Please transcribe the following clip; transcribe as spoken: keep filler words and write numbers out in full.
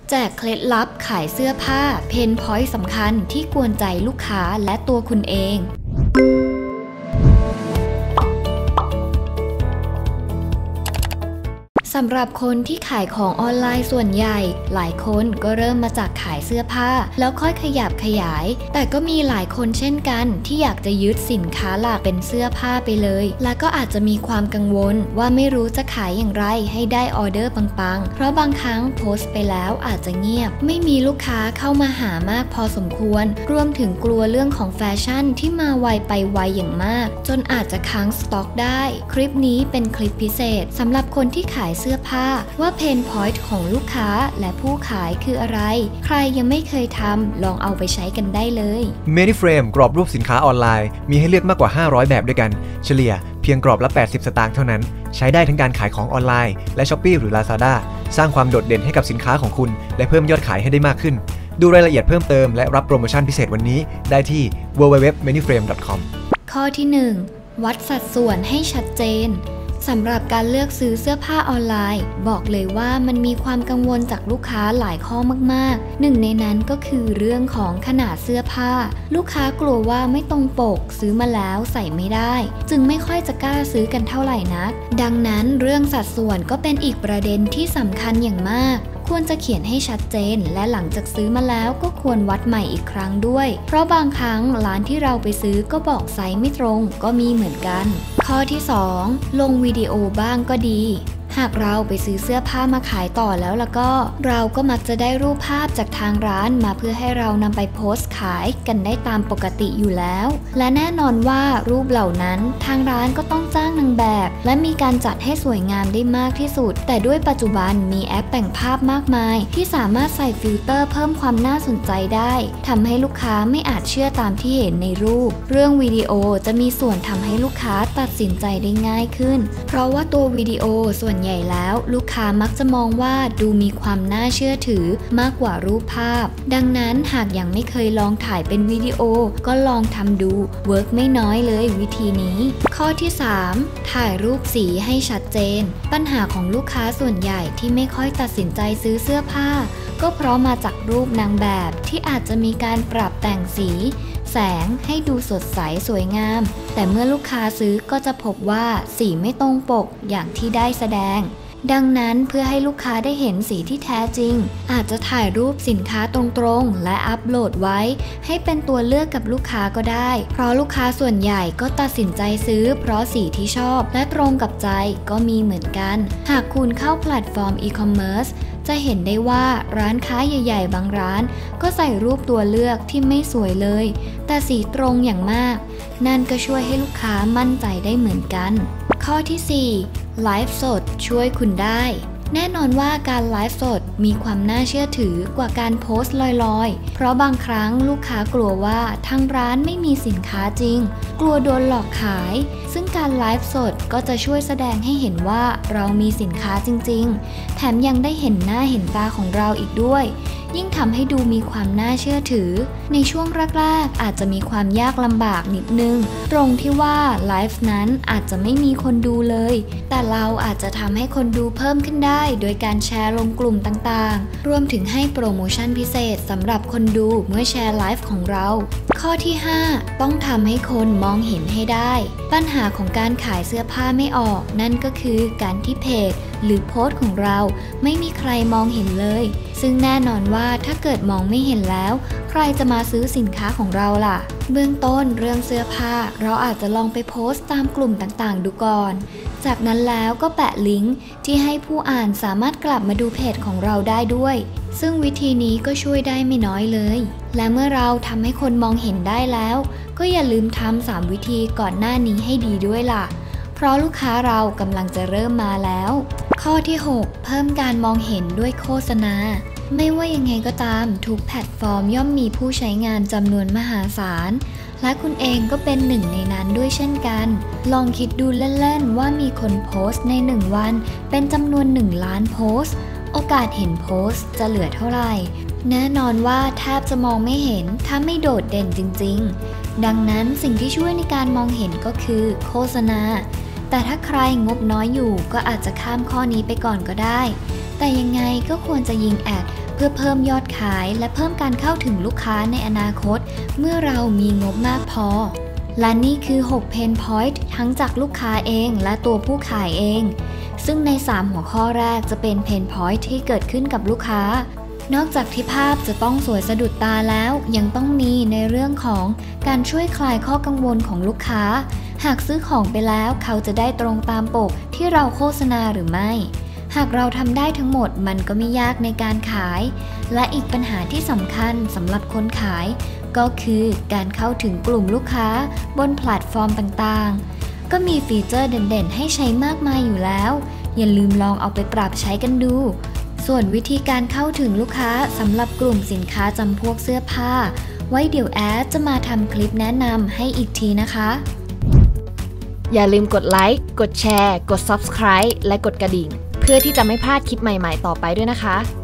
แจกเคล็ดลับขายเสื้อผ้าเพนพอยต์สำคัญที่กวนใจลูกค้าและตัวคุณเองสำหรับคนที่ขายของออนไลน์ส่วนใหญ่หลายคนก็เริ่มมาจากขายเสื้อผ้าแล้วค่อยขยับขยายแต่ก็มีหลายคนเช่นกันที่อยากจะยึดสินค้าหลักเป็นเสื้อผ้าไปเลยและก็อาจจะมีความกังวลว่าไม่รู้จะขายอย่างไรให้ได้ออเดอร์ปังๆเพราะบางครั้งโพสต์ไปแล้วอาจจะเงียบไม่มีลูกค้าเข้ามาหามากพอสมควรรวมถึงกลัวเรื่องของแฟชั่นที่มาไวไปไวอย่างมากจนอาจจะค้างสต็อกได้คลิปนี้เป็นคลิปพิเศษสำหรับคนที่ขายเสื้อผ้าว่าเพนพอยต์ของลูกค้าและผู้ขายคืออะไรใครยังไม่เคยทำลองเอาไปใช้กันได้เลย ManyFrame กรอบรูปสินค้าออนไลน์มีให้เลือกมากกว่าห้าร้อยแบบด้วยกันเฉลี่ยเพียงกรอบละแปดสิบสตางค์เท่านั้นใช้ได้ทั้งการขายของออนไลน์และ Shopee หรือ Lazada สร้างความโดดเด่นให้กับสินค้าของคุณและเพิ่มยอดขายให้ได้มากขึ้นดูรายละเอียดเพิ่มเติมและรับโปรโมชั่นพิเศษวันนี้ได้ที่ ดับเบิลยู ดับเบิลยู ดับเบิลยู ดอท แมนี่เฟรม ดอท คอมข้อที่หนึ่งวัดสัดส่วนให้ชัดเจนสำหรับการเลือกซื้อเสื้อผ้าออนไลน์บอกเลยว่ามันมีความกังวลจากลูกค้าหลายข้อมากๆหนึ่งในนั้นก็คือเรื่องของขนาดเสื้อผ้าลูกค้ากลัวว่าไม่ตรงปกซื้อมาแล้วใส่ไม่ได้จึงไม่ค่อยจะกล้าซื้อกันเท่าไหร่นักดังนั้นเรื่องสัดส่วนก็เป็นอีกประเด็นที่สำคัญอย่างมากควรจะเขียนให้ชัดเจนและหลังจากซื้อมาแล้วก็ควรวัดใหม่อีกครั้งด้วยเพราะบางครั้งร้านที่เราไปซื้อก็บอกไซส์ไม่ตรงก็มีเหมือนกันข้อที่สองลงวิดีโอบ้างก็ดีหากเราไปซื้อเสื้อผ้ามาขายต่อแล้วแล้วก็เราก็มักจะได้รูปภาพจากทางร้านมาเพื่อให้เรานำไปโพสต์ขายกันได้ตามปกติอยู่แล้วและแน่นอนว่ารูปเหล่านั้นทางร้านก็ต้องจ้างนางแบบและมีการจัดให้สวยงามได้มากที่สุดแต่ด้วยปัจจุบันมีแอปแต่งภาพมากมายที่สามารถใส่ฟิลเตอร์เพิ่มความน่าสนใจได้ทำให้ลูกค้าไม่อาจเชื่อตามที่เห็นในรูปเรื่องวิดีโอจะมีส่วนทำให้ลูกค้าตัดสินใจได้ง่ายขึ้นเพราะว่าตัววิดีโอส่วนใหญ่แล้วลูกค้ามักจะมองว่าดูมีความน่าเชื่อถือมากกว่ารูปภาพดังนั้นหากยังไม่เคยลองถ่ายเป็นวิดีโอก็ลองทำดูเวิร์กไม่น้อยเลยวิธีนี้ข้อที่สามถ่ายรูปสีให้ชัดเจนปัญหาของลูกค้าส่วนใหญ่ที่ไม่ค่อยตัดสินใจซื้อเสื้อผ้าก็เพราะมาจากรูปนางแบบที่อาจจะมีการปรับแต่งสีแสงให้ดูสดใสสวยงามแต่เมื่อลูกค้าซื้อก็จะพบว่าสีไม่ตรงปกอย่างที่ได้แสดงดังนั้นเพื่อให้ลูกค้าได้เห็นสีที่แท้จริงอาจจะถ่ายรูปสินค้าตรงๆและอัปโหลดไว้ให้เป็นตัวเลือกกับลูกค้าก็ได้เพราะลูกค้าส่วนใหญ่ก็ตัดสินใจซื้อเพราะสีที่ชอบและตรงกับใจก็มีเหมือนกันหากคุณเข้าแพลตฟอร์มอีคอมเมิร์ซจะเห็นได้ว่าร้านค้าใหญ่ๆบางร้านก็ใส่รูปตัวเลือกที่ไม่สวยเลยแต่สีตรงอย่างมากนั่นก็ช่วยให้ลูกค้ามั่นใจได้เหมือนกันข้อที่สี่ไลฟ์สดช่วยคุณได้แน่นอนว่าการไลฟ์สดมีความน่าเชื่อถือกว่าการโพสต์ลอยๆเพราะบางครั้งลูกค้ากลัวว่าทางร้านไม่มีสินค้าจริงกลัวโดนหลอกขายซึ่งการไลฟ์สดก็จะช่วยแสดงให้เห็นว่าเรามีสินค้าจริงๆแถมยังได้เห็นหน้าเห็นตาของเราอีกด้วยยิ่งทำให้ดูมีความน่าเชื่อถือในช่วงแรกๆอาจจะมีความยากลำบากนิดนึงตรงที่ว่าไลฟ์นั้นอาจจะไม่มีคนดูเลยแต่เราอาจจะทำให้คนดูเพิ่มขึ้นได้โดยการแชร์ลงกลุ่มต่างๆรวมถึงให้โปรโมชั่นพิเศษสำหรับคนดูเมื่อแชร์ไลฟ์ของเราข้อที่ห้าต้องทำให้คนมองเห็นให้ได้ปัญหาของการขายเสื้อผ้าไม่ออกนั่นก็คือการที่เพจหรือโพสต์ของเราไม่มีใครมองเห็นเลยซึ่งแน่นอนว่าถ้าเกิดมองไม่เห็นแล้วใครจะมาซื้อสินค้าของเราล่ะเบื้องต้นเรื่องเสื้อผ้าเราอาจจะลองไปโพสต์ตามกลุ่มต่างๆดูก่อนจากนั้นแล้วก็แปะลิงก์ที่ให้ผู้อ่านสามารถกลับมาดูเพจของเราได้ด้วยซึ่งวิธีนี้ก็ช่วยได้ไม่น้อยเลยและเมื่อเราทำให้คนมองเห็นได้แล้วก็อย่าลืมทำสามวิธีก่อนหน้านี้ให้ดีด้วยล่ะเพราะลูกค้าเรากำลังจะเริ่มมาแล้วข้อที่หกเพิ่มการมองเห็นด้วยโฆษณาไม่ว่ายังไงก็ตามทุกแพลตฟอร์มย่อมมีผู้ใช้งานจำนวนมหาศาลและคุณเองก็เป็นหนึ่งในนั้นด้วยเช่นกันลองคิดดูเล่นๆว่ามีคนโพสต์ในหนึ่งวันเป็นจำนวนหนึ่งล้านโพสต์โอกาสเห็นโพสต์จะเหลือเท่าไหร่แน่นอนว่าแทบจะมองไม่เห็นถ้าไม่โดดเด่นจริงๆดังนั้นสิ่งที่ช่วยในการมองเห็นก็คือโฆษณาแต่ถ้าใครงบน้อยอยู่ก็อาจจะข้ามข้อนี้ไปก่อนก็ได้แต่ยังไงก็ควรจะยิงแอดพื่อเพิ่มยอดขายและเพิ่มการเข้าถึงลูกค้าในอนาคตเมื่อเรามีงบมากพอและนี่คือหก Pain Point ทั้งจากลูกค้าเองและตัวผู้ขายเองซึ่งในสามหัวข้อแรกจะเป็น Pain Point ที่เกิดขึ้นกับลูกค้านอกจากที่ภาพจะต้องสวยสะดุดตาแล้วยังต้องมีในเรื่องของการช่วยคลายข้อกังวลของลูกค้าหากซื้อของไปแล้วเขาจะได้ตรงตามปกที่เราโฆษณาหรือไม่หากเราทำได้ทั้งหมดมันก็ไม่ยากในการขายและอีกปัญหาที่สำคัญสำหรับคนขายก็คือการเข้าถึงกลุ่มลูกค้าบนแพลตฟอร์มต่างๆก็มีฟีเจอร์เด่นๆให้ใช้มากมายอยู่แล้วอย่าลืมลองเอาไปปรับใช้กันดูส่วนวิธีการเข้าถึงลูกค้าสำหรับกลุ่มสินค้าจำพวกเสื้อผ้าไว้เดี๋ยวแอดจะมาทำคลิปแนะนำให้อีกทีนะคะอย่าลืมกดไลค์กดแชร์กด ซับสไครบ์ และกดกระดิ่งเพื่อที่จะไม่พลาดคลิปใหม่ๆต่อไปด้วยนะคะ